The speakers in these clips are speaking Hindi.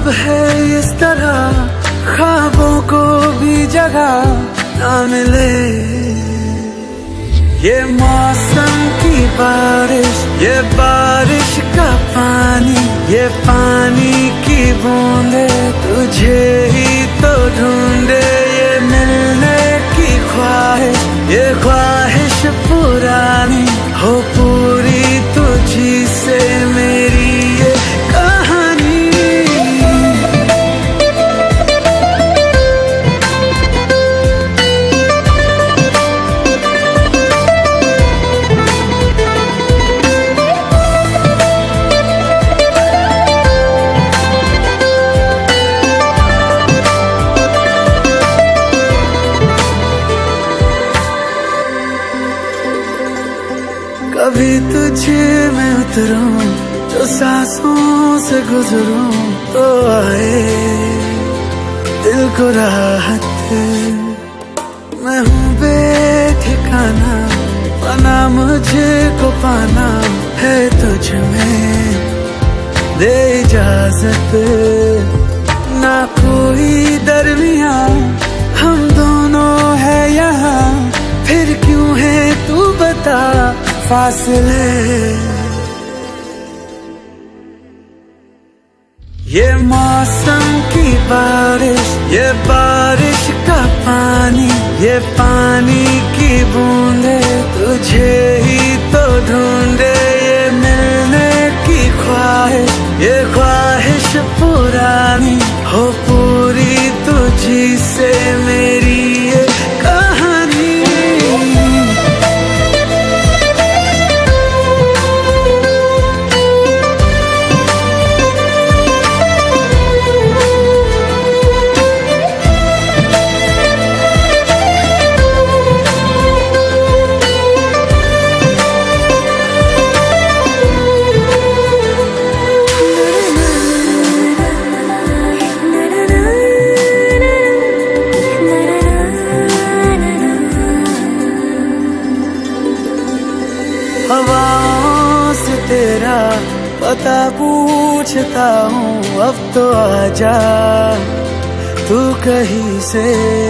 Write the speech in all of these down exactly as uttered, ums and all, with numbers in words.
अब है इस तरह, ख्वाबों को भी जगह ना मिले। ये मौसम की बारिश, ये बारिश का पानी, ये पानी की बूंदे तुझे ही तो ढूंढे। ये मिलने की ख्वाहिश, ये ख्वाहिश पुरानी हो पूरी तुझी से मेरी ये कहानी। कभी तुझे मैं उतरूं, जो सांसों से गुजरूं तो आए दिल को राहत। मैं हूँ बेठिकाना, पाना मुझे को पाना है तुझ में, दे इजाजत। ना कोई दरमिया हम दोनों है यहाँ, फिर क्यों है तू बता फासले। ये मौसम की बारिश, ये बारिश का पानी, ये पानी की बूंदे तुझे ही तो ढूंढे। ये मिलने की ख्वाहिश, ये ख्वाहिश पुरानी हो पूरी तुझी से मेरी ये कहानी। हवाओं से तेरा पता पूछता हूँ, अब तो आजा तू कहीं से।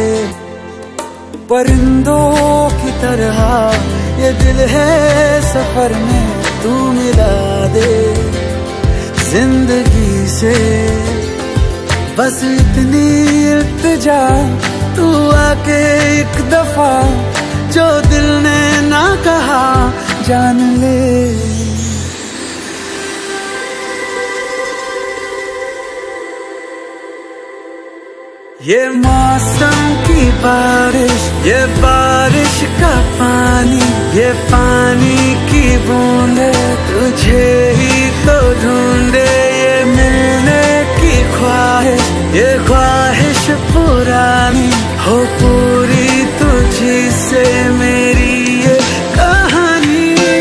परिंदों की तरह ये दिल है सफर में, तू मिला दे जिंदगी से। बस इतनी इल्तिजा तू आके एक दफा, जो दिल ने ना कहा जान ले। ये मौसम की बारिश, ये बारिश का पानी, ये पानी की बूंदे तुझे ही तो ढूंढे। ये मिलने की ख्वाहिश, ये ख्वाहिश पुरानी हो पूरी तुझी से मेरी ये कहानी।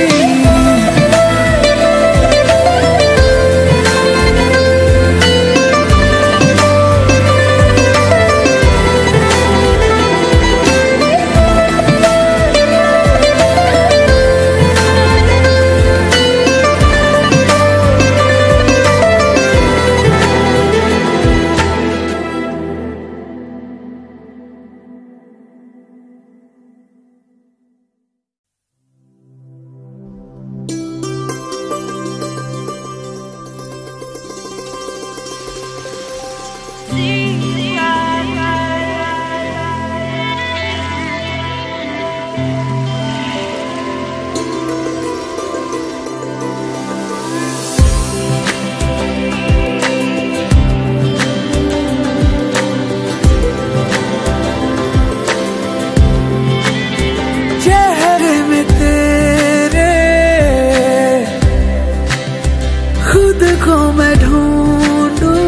को मैं ढूंढूं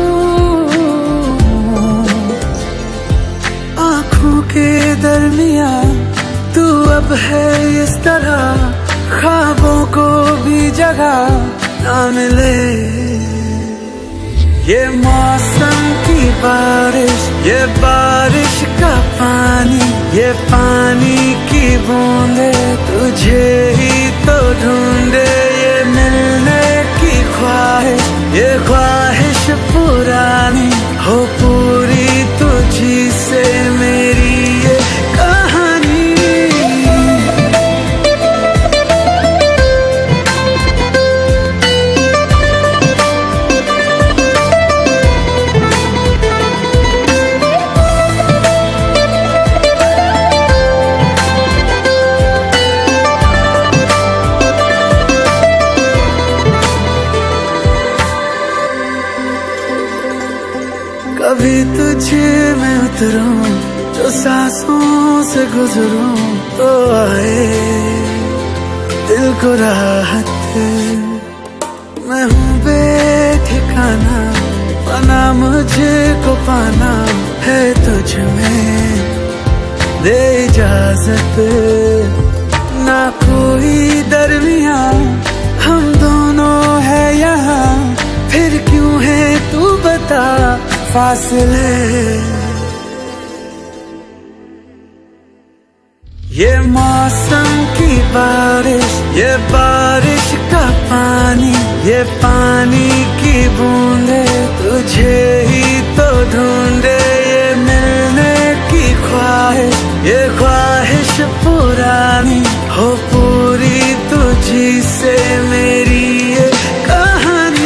आँखों के दरमिया, तू अब है इस तरह, ख्वाबों को भी जगह ना मिले। ये मौसम की बारिश, ये बारिश का पानी, ये पानी की बूंदे तुझे ही तो ढूंढे। ये मिलने की ख्वाहिश, ये ख्वाहिश पुरानी कभी तुझे में उतरूं, जो सांसों से गुजरूं, तो आए दिल को राहत। मैं हूँ बेठिकाना, पाना मुझे को पाना है तुझ में, दे इजाजत। ना कोई दरमिया हम दोनों है यहाँ, फिर क्यों है तू बता फासले। ये मौसम की बारिश, ये बारिश का पानी, ये पानी की बूंदे तुझे ही तो ढूंढे। ये मिलने की ख्वाहिश, ये ख्वाहिश पुरानी हो पूरी तुझी से मेरी ये कहानी।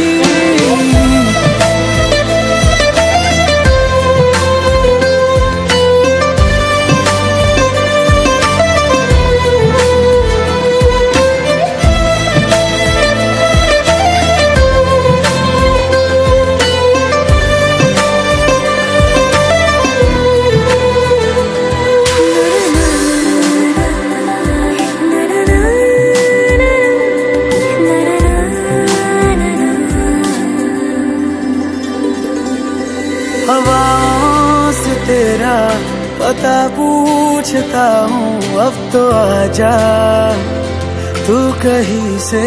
हवाओं से तेरा पता पूछता हूँ, अब तो आजा तू कहीं से।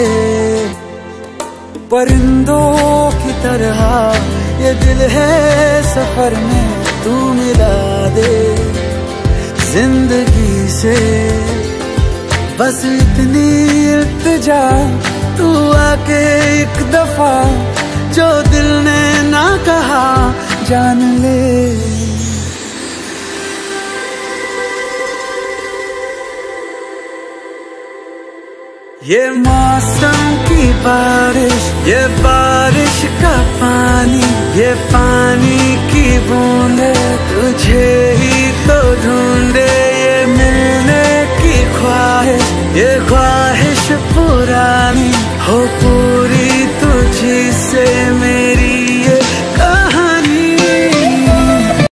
परिंदों की तरह ये दिल है सफर में, तू मिला दे जिंदगी से। बस इतनी इल्तिजा, तू आके एक दफा जो दिल ने ना कहा जान ले। ये मौसम की बारिश, ये बारिश का पानी, ये पानी की बूंदे तुझे ही तो ढूंढे।